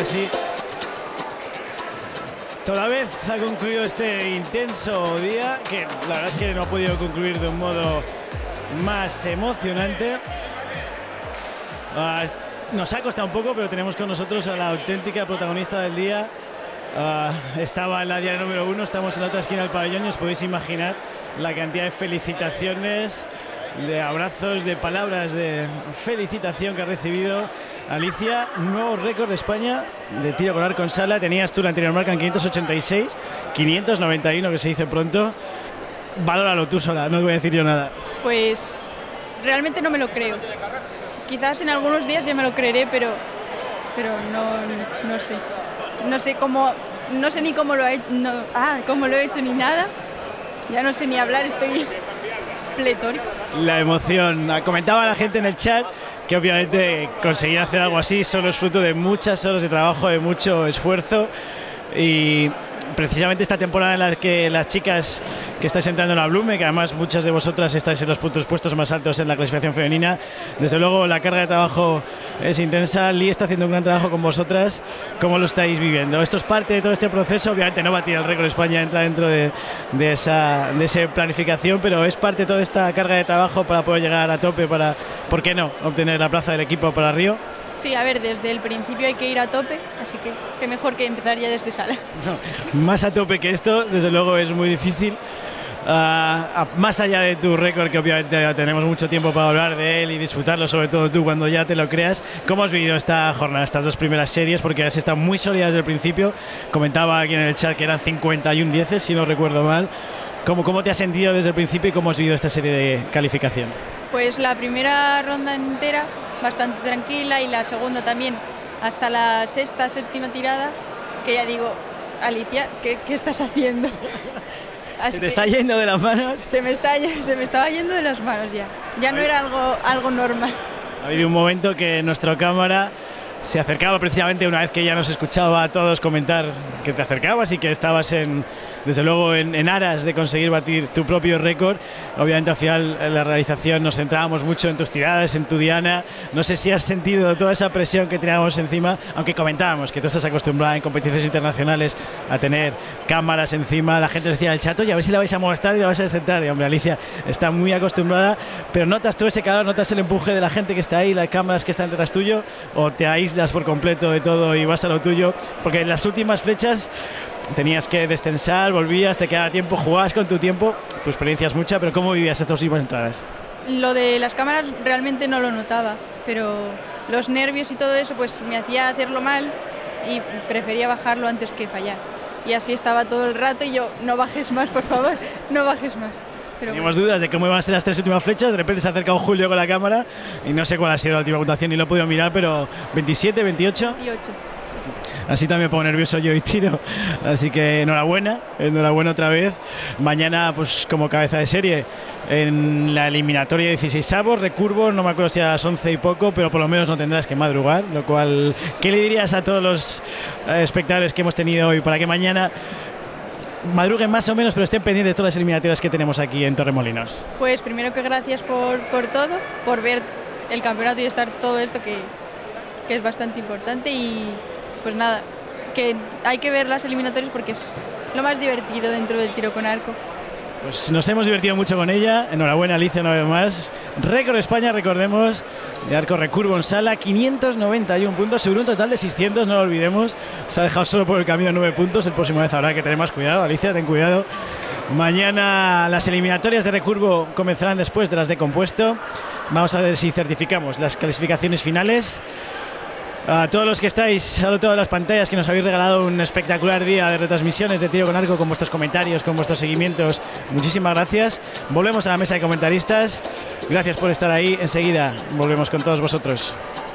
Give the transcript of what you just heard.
sí. Toda vez ha concluido este intenso día, que la verdad es que no ha podido concluir de un modo más emocionante. Nos ha costado un poco, pero tenemos con nosotros a la auténtica protagonista del día. Estaba en la diaria número 1, estamos en la otra esquina del pabellón y os podéis imaginar la cantidad de felicitaciones, de abrazos, de palabras de felicitación que ha recibido Alicia. Nuevo récord de España de tiro con arco en sala. Tenías tú la anterior marca en 586, 591 que se dice pronto. Valóralo tú sola, no te voy a decir yo nada. Pues realmente no me lo creo. Quizás en algunos días ya me lo creeré, pero no sé. No sé cómo, no sé ni cómo lo he hecho, cómo lo he hecho ni nada. Ya no sé ni hablar, estoy pletórico. La emoción. Comentaba la gente en el chat que obviamente conseguir hacer algo así solo es fruto de muchas horas de trabajo, de mucho esfuerzo, y precisamente esta temporada en la que las chicas que estáis entrando en la Blume, que además muchas de vosotras estáis en los puestos más altos en la clasificación femenina, desde luego la carga de trabajo es intensa. Lee está haciendo un gran trabajo con vosotras. ¿Cómo lo estáis viviendo? Esto es parte de todo este proceso. Obviamente no batir el récord España, entra dentro de esa planificación, pero es parte de toda esta carga de trabajo para poder llegar a tope, para, ¿por qué no?, obtener la plaza del equipo para Río. Sí, a ver, desde el principio hay que ir a tope, así que qué mejor que empezar ya desde sala. No, más a tope que esto, desde luego, es muy difícil. Más allá de tu récord, que obviamente ya tenemos mucho tiempo para hablar de él y disfrutarlo, sobre todo tú cuando ya te lo creas, ¿cómo has vivido esta jornada, estas dos primeras series? Porque has estado muy sólida desde el principio. Comentaba aquí en el chat que eran 51 dieces, si no recuerdo mal. ¿Cómo te has sentido desde el principio y cómo has vivido esta serie de calificación? Pues la primera ronda entera bastante tranquila, y la segunda también, hasta la sexta, séptima tirada, que ya digo, Alicia, ¿qué estás haciendo? ¿Se te está yendo de las manos? Se me estaba yendo de las manos ya. Ya no era algo normal. Ha habido un momento que nuestra cámara se acercaba, precisamente una vez que ya nos escuchaba a todos comentar que te acercabas y que estabas desde luego en aras de conseguir batir tu propio récord. Obviamente al final en la realización nos centrábamos mucho en tus tiradas, en tu diana. No sé si has sentido toda esa presión que teníamos encima, aunque comentábamos que tú estás acostumbrada en competiciones internacionales a tener cámaras encima. La gente decía en el chat, oye, a ver si la vais a molestar y la vais a descentar. Y hombre, Alicia está muy acostumbrada, pero notas tú ese calor, notas el empuje de la gente que está ahí, las cámaras que están detrás tuyo, o te aíslas por completo de todo y vas a lo tuyo, porque en las últimas flechas tenías que descensar, volvías, te quedaba tiempo, jugabas con tu tiempo. Tu experiencia es mucha, pero ¿cómo vivías estas últimas entradas? Lo de las cámaras realmente no lo notaba, pero los nervios y todo eso pues me hacía hacerlo mal y prefería bajarlo antes que fallar. Y así estaba todo el rato y yo, no bajes más, por favor, no bajes más. Teníamos dudas de cómo iban a ser las tres últimas flechas. De repente se ha acercado Julio con la cámara y no sé cuál ha sido la última puntuación, ni lo he podido mirar, pero 27, 28. 28. Así también me pongo nervioso yo y tiro. Así que enhorabuena otra vez. Mañana, pues como cabeza de serie, en la eliminatoria 16avos, recurvo, no me acuerdo si a las 11 y poco, pero por lo menos no tendrás que madrugar. Lo cual, ¿qué le dirías a todos los espectadores que hemos tenido hoy para que mañana madruguen más o menos, pero estén pendientes de todas las eliminatorias que tenemos aquí en Torremolinos? Pues primero que gracias por todo, por ver el campeonato y estar todo esto que es bastante importante, y pues nada, que hay que ver las eliminatorias porque es lo más divertido dentro del tiro con arco. Pues nos hemos divertido mucho con ella. Enhorabuena, Alicia, una vez más. Récord España, recordemos, de arco recurvo en sala, 591 puntos sobre un total de 600, no lo olvidemos. Se ha dejado solo por el camino 9 puntos. El próximo vez habrá que tener más cuidado. Alicia, ten cuidado. Mañana las eliminatorias de recurvo comenzarán después de las de compuesto. Vamos a ver si certificamos las clasificaciones finales. A todos los que estáis al otro lado de las pantallas, que nos habéis regalado un espectacular día de retransmisiones de tiro con arco, con vuestros comentarios, con vuestros seguimientos, muchísimas gracias. Volvemos a la mesa de comentaristas. Gracias por estar ahí. Enseguida volvemos con todos vosotros.